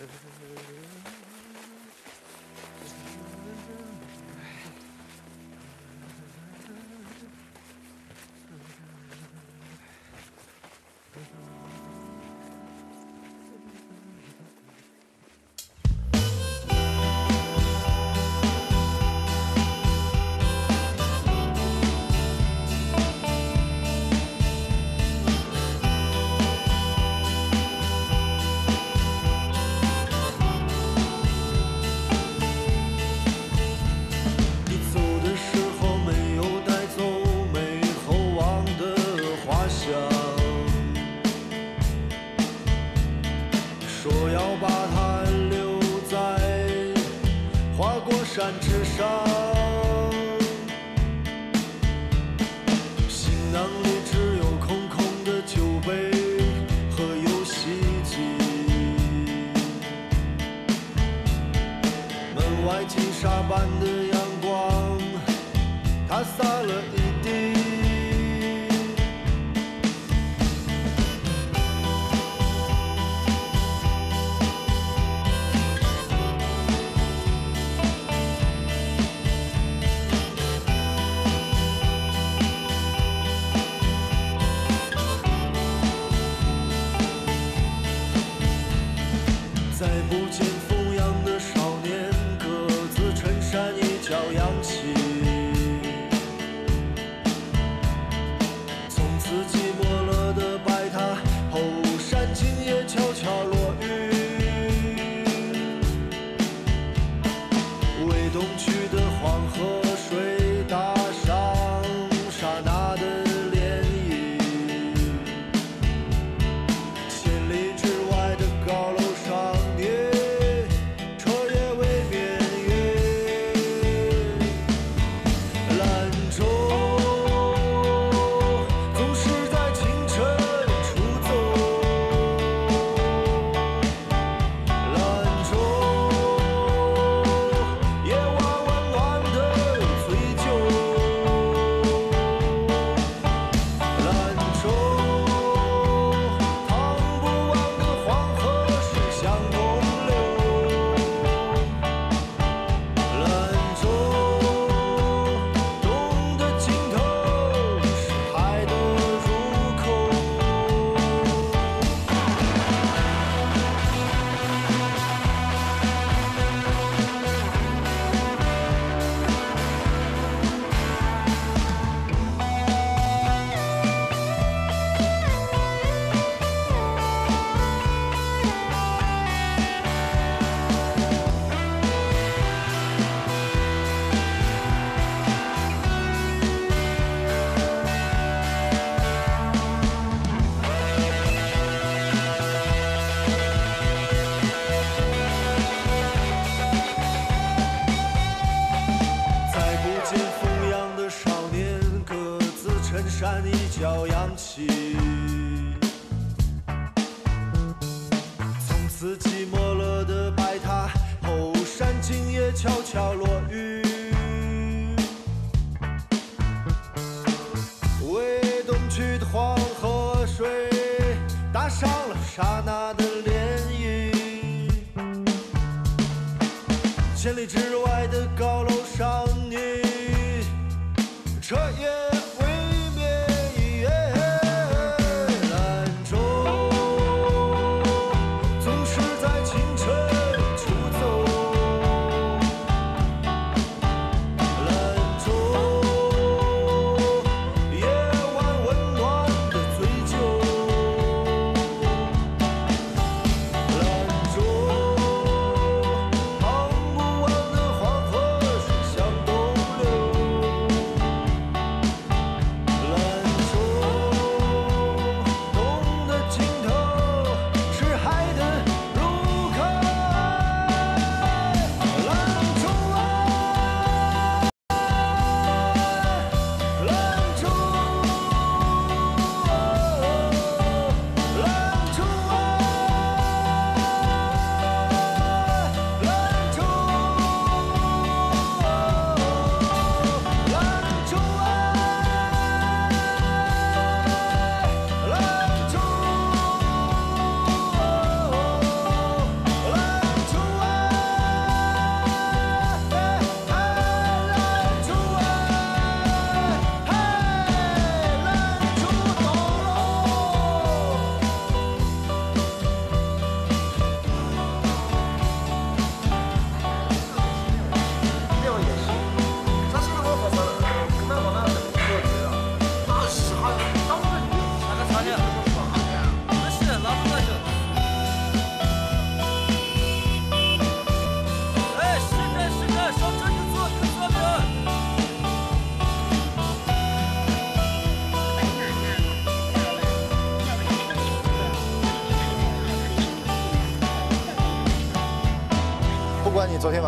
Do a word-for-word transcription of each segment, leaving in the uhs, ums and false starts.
山之上，行囊里只有空空的酒杯和游戏机。门外金沙般的阳光，它洒了一地。再不见疯样的少年，各自衬衫一角扬起。从此寂寞了的白塔，后山今夜悄悄落雨。未东去的黄河水打上刹那的涟漪，千里之外的高楼上。山一角扬起，从此寂寞了的白塔，后山今夜悄悄落雨。未东去的黄河水打上了刹那的涟漪，千里之外的高楼上，你彻夜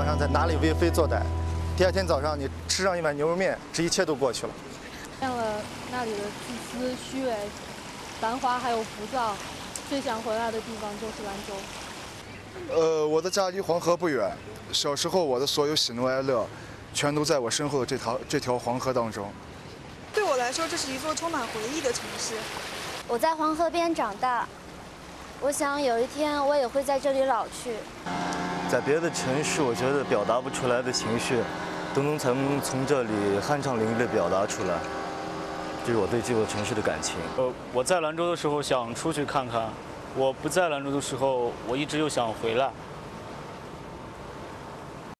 早上在哪里为非作歹，第二天早上你吃上一碗牛肉面，这一切都过去了。 见了那里的自私、虚伪、繁华还有浮躁，最想回来的地方就是兰州。 呃，我的家离黄河不远，小时候我的所有喜怒哀乐，全都在我身后的这条这条黄河当中。 对我来说，这是一座充满回忆的城市。 我在黄河边长大，我想有一天我也会在这里老去。 在别的城市，我觉得表达不出来的情绪，都能从从这里酣畅淋漓地表达出来。这是我对这座城市的感情。 呃，我在兰州的时候想出去看看，我不在兰州的时候，我一直又想回来。